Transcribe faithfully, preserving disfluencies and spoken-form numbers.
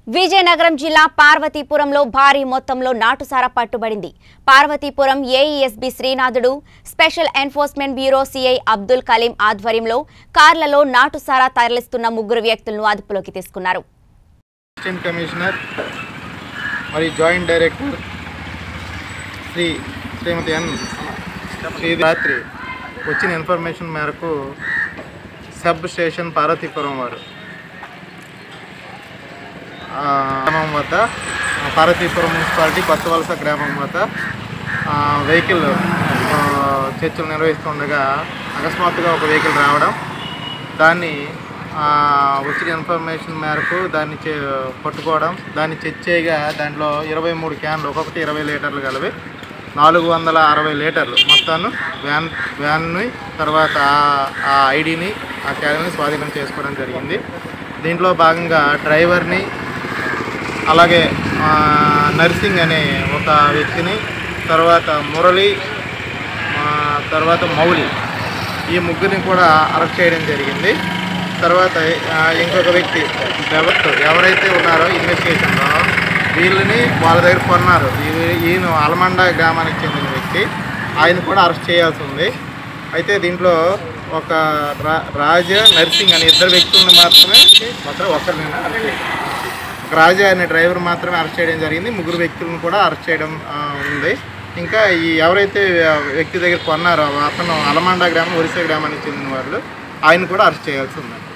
విజయనగరం జిల్లా పార్వతీపురంలో భారీ మొత్తంలో నాటుసారా పట్టుబడింది. పార్వతీపురం ఏఈఎస్బీ శ్రీనాథుడు, special enforcement bureau CI Abdul Kaleem ఆధ్వర్యంలో కార్లలో నాటుసారా తరలిస్తున్న ముగ్గురు వ్యక్తులను అదుపులోకి తీసుకున్నారు. అసిస్టెంట్ కమిషనర్ మరియు joint director Shri Shrimati N రాత్రి వచ్చిన ఇన్ఫర్మేషన్ మేరకు సబ్ స్టేషన్ పార్వతీపురం వారు గ్రామం వద్ద పార్వతీపురం మున్సిపాలిటీ కొత్త వలస గ్రామం వద్ద వెహికల్ చర్చలు నిర్వహిస్తుండగా అకస్మాత్తుగా ఒక వెహికల్ రావడం, దాన్ని వచ్చిన ఇన్ఫర్మేషన్ మేరకు దాన్ని పట్టుకోవడం, దాన్ని చెక్ చేయగా దాంట్లో ఇరవై మూడు క్యాన్లు ఒక్కొక్కటి ఇరవై లీటర్లు కలిపి నాలుగు వందల అరవై లీటర్లు మొత్తాన్ని వ్యాన్ వ్యాన్ని తర్వాత ఆ ఐడిని ఆ క్యాన్ని స్వాధీనం చేసుకోవడం జరిగింది. దీంట్లో భాగంగా డ్రైవర్ని అలాగే నర్సింగ్ అనే ఒక వ్యక్తిని, తర్వాత మురళి, తర్వాత మౌలి, ఈ ముగ్గురిని కూడా అరెస్ట్ చేయడం జరిగింది. తర్వాత ఇంకొక వ్యక్తి ఎవరు ఎవరైతే ఉన్నారో ఇన్వెస్టిగేషన్లో వీళ్ళని వాళ్ళ దగ్గర కొన్నారు. ఈయన అలమండ గ్రామానికి చెందిన వ్యక్తి, ఆయన కూడా అరెస్ట్ చేయాల్సి ఉంది. అయితే దీంట్లో ఒక రా రాజా నర్సింగ్ అనే ఇద్దరు వ్యక్తులను మాత్రమే మాత్రం ఒకరినైనా అరెస్ట్ చేయడం, ఒక రాజా అనే డ్రైవర్ మాత్రమే అరెస్ట్ చేయడం జరిగింది. ముగ్గురు వ్యక్తులను కూడా అరెస్ట్ చేయడం ఉంది. ఇంకా ఈ ఎవరైతే వ్యక్తి దగ్గర కొన్నారో అతను అలమండ గ్రామం ఒరిస్సా గ్రామానికి చెందిన వాళ్ళు, ఆయన కూడా అరెస్ట్ చేయాల్సి ఉంది.